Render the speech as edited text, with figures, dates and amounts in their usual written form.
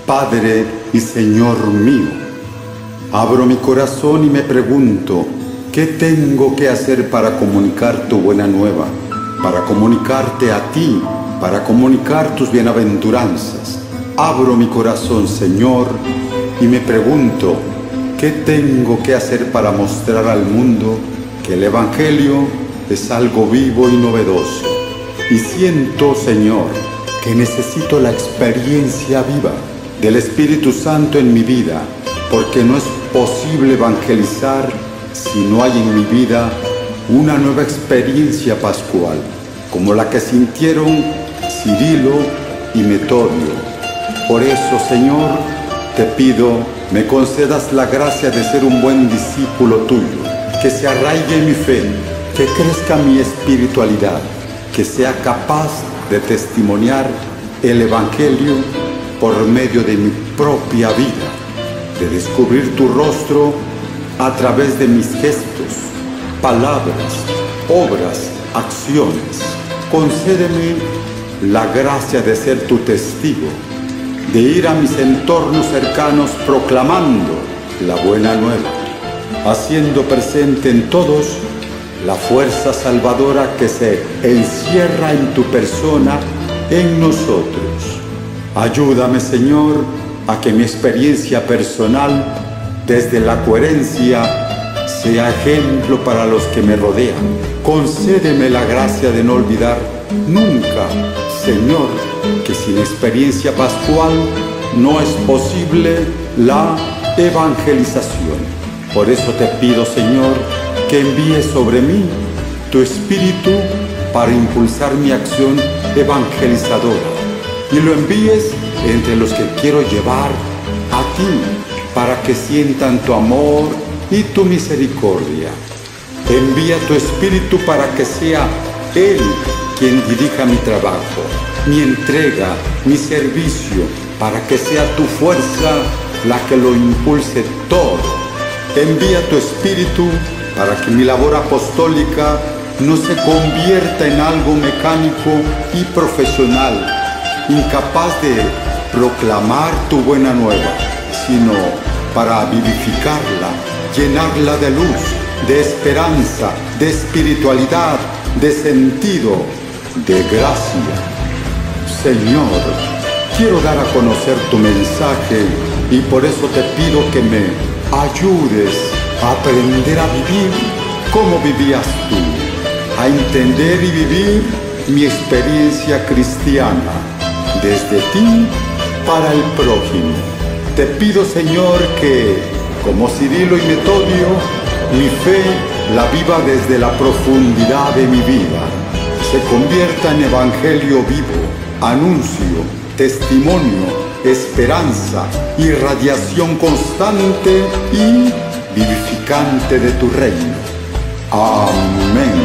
Padre y Señor mío. Abro mi corazón y me pregunto, ¿qué tengo que hacer para comunicar tu buena nueva? Para comunicarte a ti, para comunicar tus bienaventuranzas. Abro mi corazón, Señor, y me pregunto, ¿qué tengo que hacer para mostrar al mundo que el Evangelio es algo vivo y novedoso? Y siento, Señor, que necesito la experiencia viva del Espíritu Santo en mi vida, porque no es posible evangelizar si no hay en mi vida una nueva experiencia pascual, como la que sintieron Cirilo y Metodio. Por eso, Señor, te pido, me concedas la gracia de ser un buen discípulo tuyo, que se arraigue mi fe, que crezca mi espiritualidad, que sea capaz de testimoniar el Evangelio por medio de mi propia vida, de descubrir tu rostro a través de mis gestos, palabras, obras, acciones. Concédeme la gracia de ser tu testigo, de ir a mis entornos cercanos proclamando la buena nueva, haciendo presente en todos la fuerza salvadora que se encierra en tu persona, en nosotros. Ayúdame, Señor, a que mi experiencia personal, desde la coherencia, sea ejemplo para los que me rodean. Concédeme la gracia de no olvidar nunca, Señor, que sin experiencia pascual no es posible la evangelización. Por eso te pido, Señor, que envíes sobre mí tu Espíritu para impulsar mi acción evangelizadora, y lo envíes entre los que quiero llevar a ti, para que sientan tu amor y tu misericordia. Envía tu Espíritu para que sea Él quien dirija mi trabajo, mi entrega, mi servicio, para que sea tu fuerza la que lo impulse todo. Envía tu Espíritu para que mi labor apostólica no se convierta en algo mecánico y profesional, incapaz de proclamar tu buena nueva, sino para vivificarla, llenarla de luz, de esperanza, de espiritualidad, de sentido, de gracia. Señor, quiero dar a conocer tu mensaje y por eso te pido que me ayudes a aprender a vivir como vivías tú, a entender y vivir mi experiencia cristiana, desde ti para el prójimo. Te pido, Señor, que, como Cirilo y Metodio, mi fe la viva desde la profundidad de mi vida, se convierta en evangelio vivo, anuncio, testimonio, esperanza, irradiación constante y vivificante de tu reino. Amén.